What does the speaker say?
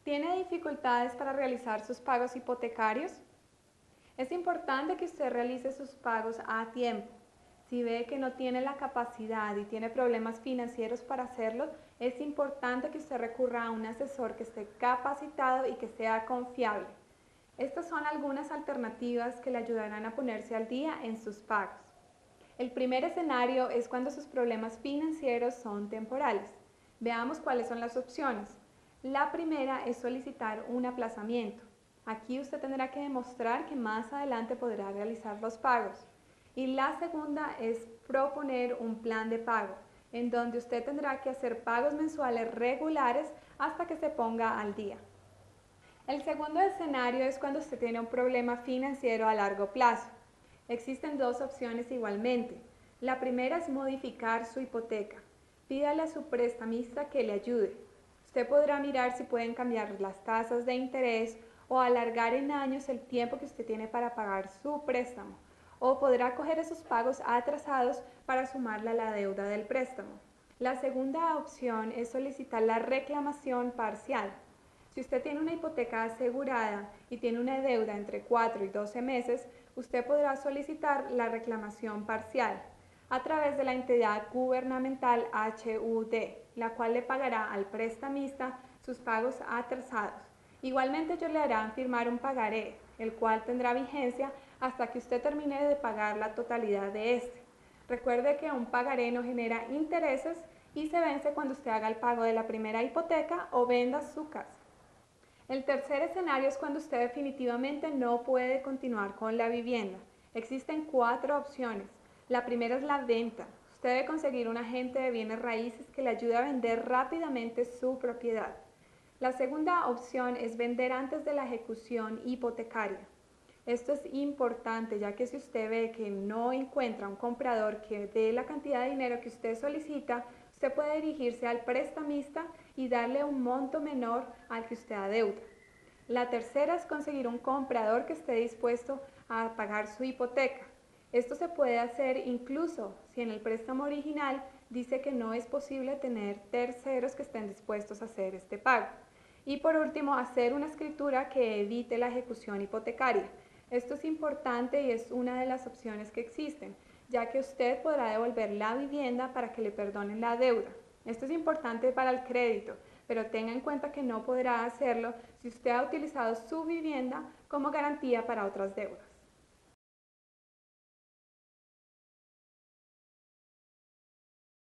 ¿Tiene dificultades para realizar sus pagos hipotecarios? Es importante que usted realice sus pagos a tiempo. Si ve que no tiene la capacidad y tiene problemas financieros para hacerlo, es importante que usted recurra a un asesor que esté capacitado y que sea confiable. Estas son algunas alternativas que le ayudarán a ponerse al día en sus pagos. El primer escenario es cuando sus problemas financieros son temporales. Veamos cuáles son las opciones. La primera es solicitar un aplazamiento. Aquí usted tendrá que demostrar que más adelante podrá realizar los pagos. Y la segunda es proponer un plan de pago, en donde usted tendrá que hacer pagos mensuales regulares hasta que se ponga al día. El segundo escenario es cuando usted tiene un problema financiero a largo plazo. Existen dos opciones igualmente. La primera es modificar su hipoteca. Pídale a su prestamista que le ayude. Usted podrá mirar si pueden cambiar las tasas de interés o alargar en años el tiempo que usted tiene para pagar su préstamo. O podrá coger esos pagos atrasados para sumarla a la deuda del préstamo. La segunda opción es solicitar la reclamación parcial. Si usted tiene una hipoteca asegurada y tiene una deuda entre 4 y 12 meses, usted podrá solicitar la reclamación parcial a través de la entidad gubernamental HUD, la cual le pagará al prestamista sus pagos atrasados. Igualmente ellos le harán firmar un pagaré, el cual tendrá vigencia hasta que usted termine de pagar la totalidad de este. Recuerde que un pagaré no genera intereses y se vence cuando usted haga el pago de la primera hipoteca o venda su casa. El tercer escenario es cuando usted definitivamente no puede continuar con la vivienda. Existen 4 opciones. La primera es la venta. Usted debe conseguir un agente de bienes raíces que le ayude a vender rápidamente su propiedad. La segunda opción es vender antes de la ejecución hipotecaria. Esto es importante, ya que si usted ve que no encuentra un comprador que dé la cantidad de dinero que usted solicita, usted puede dirigirse al prestamista y darle un monto menor al que usted adeuda. La tercera es conseguir un comprador que esté dispuesto a pagar su hipoteca. Esto se puede hacer incluso si en el préstamo original dice que no es posible tener terceros que estén dispuestos a hacer este pago. Y por último, hacer una escritura que evite la ejecución hipotecaria. Esto es importante y es una de las opciones que existen, ya que usted podrá devolver la vivienda para que le perdonen la deuda. Esto es importante para el crédito, pero tenga en cuenta que no podrá hacerlo si usted ha utilizado su vivienda como garantía para otras deudas.